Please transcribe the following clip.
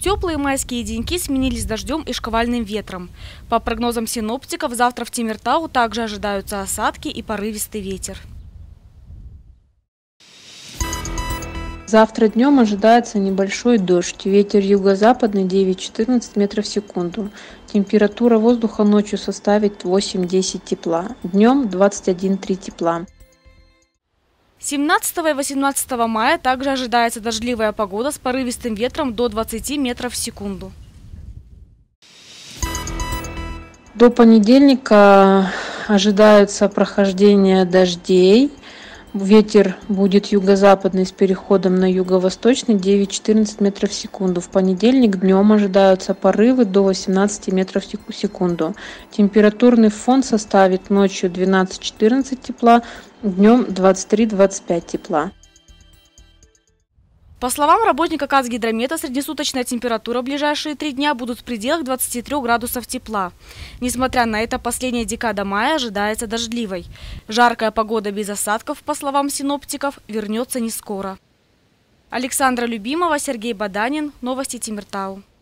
Теплые майские деньки сменились дождем и шквальным ветром. По прогнозам синоптиков, завтра в Темиртау также ожидаются осадки и порывистый ветер. Завтра днем ожидается небольшой дождь. Ветер юго-западный 9-14 метров в секунду. Температура воздуха ночью составит 8-10 тепла. Днем 21-3 тепла. 17 и 18 мая также ожидается дождливая погода с порывистым ветром до 20 метров в секунду. До понедельника ожидается прохождение дождей. Ветер будет юго-западный с переходом на юго-восточный 9-14 метров в секунду. В понедельник днем ожидаются порывы до 18 метров в секунду. Температурный фон составит ночью 12-14 тепла, днем 23-25 тепла. По словам работника Казгидромета, среднесуточная температура в ближайшие 3 дня будут в пределах 23 градусов тепла. Несмотря на это, последняя декада мая ожидается дождливой. Жаркая погода без осадков, по словам синоптиков, вернется не скоро. Александра Любимова, Сергей Баданин. Новости Темиртау.